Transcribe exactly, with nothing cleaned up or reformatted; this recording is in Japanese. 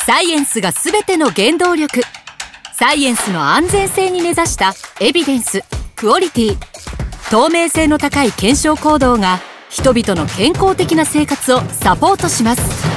サイエンスが全ての原動力。サイエンスの安全性に根ざしたエビデンス、クオリティ、透明性の高い検証行動が人々の健康的な生活をサポートします。